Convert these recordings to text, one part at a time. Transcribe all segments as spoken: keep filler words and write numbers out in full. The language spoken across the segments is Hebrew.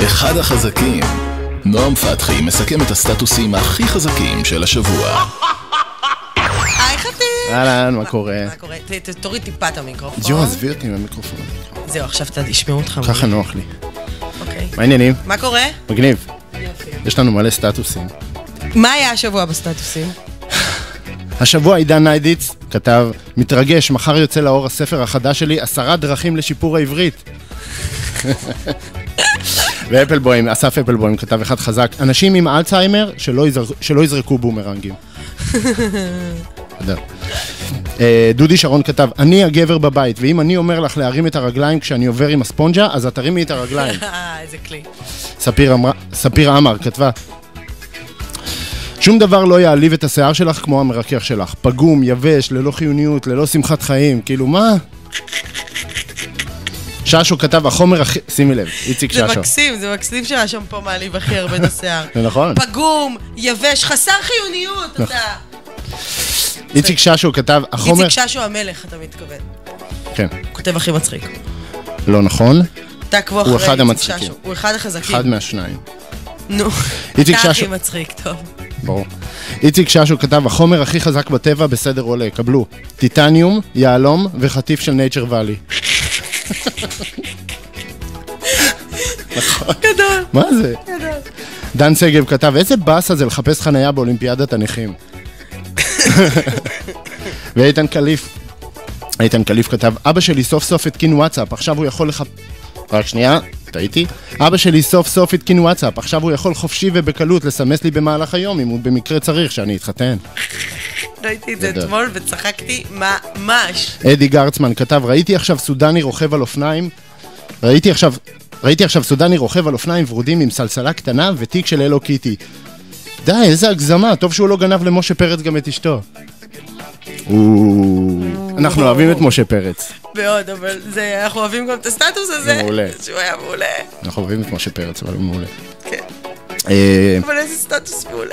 אחד החזקים. נועם פתחי מסכם את הסטטוסים הכי חזקים של השבוע. היי חתים! אהלן, מה קורה? מה קורה? תוריד טיפה את המיקרופון. ג'ו, עזבי אותי מהמיקרופון. זהו, עכשיו תשמעו אותך. ככה נוח לי. אוקיי. מה העניינים? מה קורה? מגניב. יופי. יש לנו מלא סטטוסים. מה היה השבוע בסטטוסים? השבוע עידן ניידיץ כתב, מתרגש, מחר יוצא לאור הספר החדש שלי, עשרה דרכים לשיפור העברית. ואפלבוים, אסף אפלבוים כתב אחד חזק, אנשים עם אלצהיימר שלא, יזר, שלא יזרקו בומרנגים. דודי שרון כתב, אני הגבר בבית, ואם אני אומר לך להרים את הרגליים כשאני עובר עם הספונג'ה, אז את תרימי את הרגליים. איזה כלי. ספיר, אמר, ספיר אמר כתבה, שום דבר לא יעליב את השיער שלך כמו המרקח שלך. פגום, יבש, ללא חיוניות, ללא שמחת חיים. כאילו, מה? ששו כתב, החומר הכי... שימי לב, איציק ששו. זה מקסים, זה מקסים שהיה שם פה מעליב הכי הרבה את השיער. זה נכון. פגום, יבש, חסר חיוניות, אתה... איציק ששו כתב, החומר... איציק ששו המלך, אתה מתכוון. כן. הוא כותב הכי מצחיק. לא נכון. תעקבו אחרי איציק ששו. הוא אחד החזקים. אחד מהשניים. נו, איציק אתה ששו... הכי מצחיק, טוב. ברור. איציק ששו כתב, החומר הכי חזק בטבע בסדר עולה, קבלו. טיטניום, יעלום וחטיף של נייצ'ר ואלי. נכון. גדול. מה זה? גדול. דן סגב כתב, איזה באסה זה לחפש חנייה באולימפיאדת הנכים. ואיתן קליף, איתן קליף כתב, אבא שלי סוף סוף התקין וואטסאפ, עכשיו הוא יכול לחפש... רק שנייה, טעיתי. אבא שלי סוף סוף התקין וואטסאפ, עכשיו הוא יכול חופשי ובקלות לסמס לי במהלך היום, אם הוא במקרה צריך שאני אתחתן. ראיתי את זה אתמול וצחקתי ממש. אדי גרצמן כתב, ראיתי עכשיו סודני רוכב על אופניים, ראיתי עכשיו, ראיתי עכשיו סודני רוכב על אופניים ורודים עם סלסלה קטנה ותיק של אלו קיטי. די, איזה הגזמה, טוב שהוא לא גנב למשה פרץ גם את אשתו. אנחנו אוהבים את משה פרץ. מאוד, אבל אנחנו אוהבים גם את הסטטוס הזה. מעולה. שהוא היה מעולה. אנחנו אוהבים את משה פרץ, אבל הוא מעולה. כן. אבל איזה סטטוס מעולה.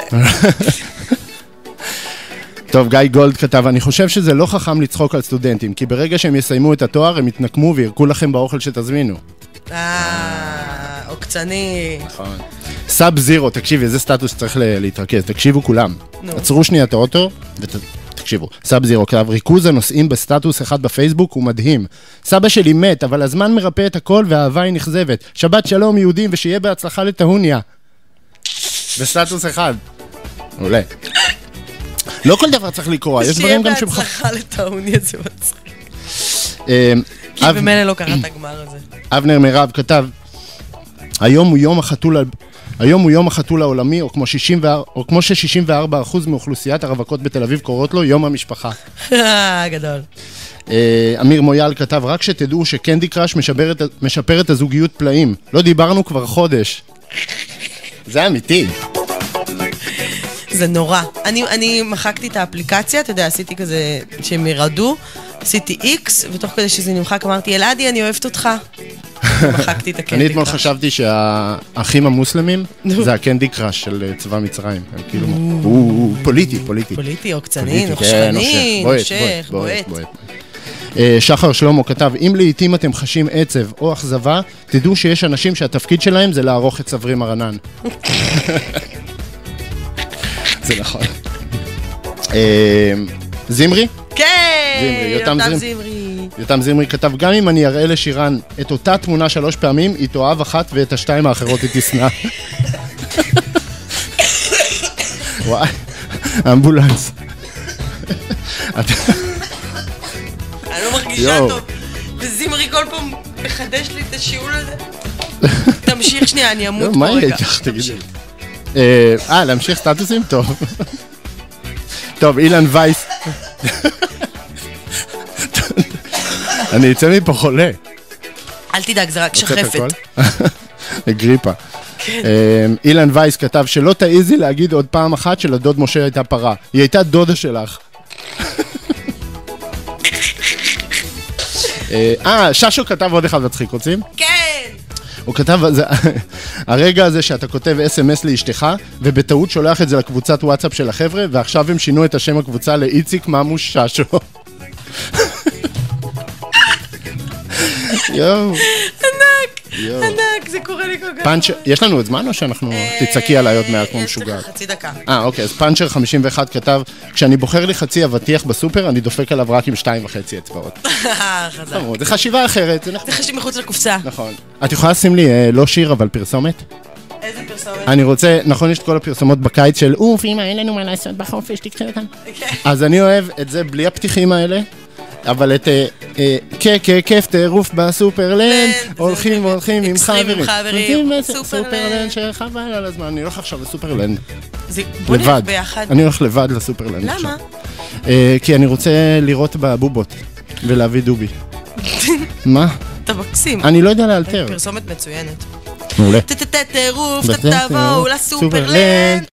טוב, גיא גולד כתב, אני חושב שזה לא חכם לצחוק על סטודנטים, כי ברגע שהם יסיימו את התואר, הם יתנקמו וירקו לכם באוכל שתזמינו. אה, עוקצני. נכון. סאב זירו, תקשיבי, איזה סטטוס צריך להתרכז, תקשיבו כולם. עצרו שנייה את האוטו ותקשיבו. סאב זירו כתב, ריכוז הנושאים בסטטוס אחד בפייסבוק הוא מדהים. סבא שלי מת, אבל הזמן מרפא את הכל והאהבה היא נכזבת. שבת שלום יהודים ושיהיה בהצלחה לטהוניה. בסטטוס אחד. מעולה. לא כל דבר צריך לקרוא, יש דברים גם שמח... שיהיה בהצלחה לטהוניה, זה מצחיק. כי אב... במילא לא קראת הגמר הזה. אבנר מירב כתב, היום הוא יום החתול, היום הוא יום החתול העולמי, או כמו, שישים וארבע, או כמו ש-שישים וארבע אחוז מאוכלוסיית הרווקות בתל אביב קוראות לו יום המשפחה. גדול. אמיר מויאל כתב, רק שתדעו שקנדי קראש משפר את, משפר את הזוגיות פלאים. לא דיברנו כבר חודש. זה אמיתי. זה נורא. אני, אני מחקתי את האפליקציה, אתה יודע, עשיתי כזה שהם ירדו, עשיתי איקס, ותוך כדי שזה נמחק אמרתי, אלעדי, אני אוהבת אותך. מחקתי את הקנדי קראש. אני אתמול חשבתי שהאחים המוסלמים זה הקנדי קראש של צבא מצרים. כאילו, הוא פוליטי, פוליטי. פוליטי, עוקצני, נוחשני, נושך, בועט. שחר שלמה כתב, אם לעתים אתם חשים עצב או אכזבה, תדעו שיש אנשים שהתפקיד שלהם זה לערוך את צווארים הרנן. זה נכון. זמרי? כן! יותם זמרי. יותם זמרי כתב, גם אם אני אראה לשירן את אותה תמונה שלוש פעמים, היא תאהב אחת ואת השתיים האחרות היא תשנא. וואי, אמבולנס. אני לא מרגישה טוב. וזמרי כל פעם מחדש לי את השיעול הזה. תמשיך שנייה, אני אמות פה רגע. מה יהיה איתך, תגידי? אה, להמשיך סטטוסים? טוב. טוב, אילן וייס. אני אצא מפה חולה. אל תדאג, זה רק שחפת. גריפה. אילן וייס כתב שלא תעיזי להגיד עוד פעם אחת שלדוד משה הייתה פרה. היא הייתה דודה שלך. אה, ששו כתב עוד אחד מצחיק, רוצים? כן! הוא כתב, הרגע הזה שאתה כותב אס אם אס לאשתך, ובטעות שולח את זה לקבוצת וואטסאפ של החבר'ה, ועכשיו הם שינו את השם הקבוצה לאיציק ממוש ששו. יואו. ענק. ענק, זה קורה לי כל כך. פאנצ'ר, יש לנו עוד זמן או שאנחנו תצעקי עליי עוד מעט כמו משוגעת? יש לך חצי דקה. אה, אוקיי, אז פאנצ'ר חמישים ואחת כתב, כשאני בוחר לי חצי אבטיח בסופר, אני דופק עליו רק עם שתיים וחצי אצבעות. חזק. זה חשיבה אחרת, זה נכון. זה חשיב מחוץ לקופסה. נכון. את יכולה לשים לי לא שיר, אבל פרסומת? איזה פרסומת? אני רוצה, נכון, יש את כל הפרסומות בקיץ של, אוף, אמא, אין לנו מה לעשות בחופש, תקחי אותם. אז אני אוהב את זה בלי הפתיחים האלה. אבל את כיף טירוף בסופרלנד, הולכים והולכים עם חברים, סופרלנד שחבל על הזמן, אני הולך עכשיו לסופרלנד, לבד, אני הולך לבד לסופרלנד. למה? כי אני רוצה לראות בבובות ולהביא דובי. מה? אתה מקסים. אני לא יודע לאלתר. פרסומת מצוינת. מעולה. טירוף, תבואו לסופרלנד.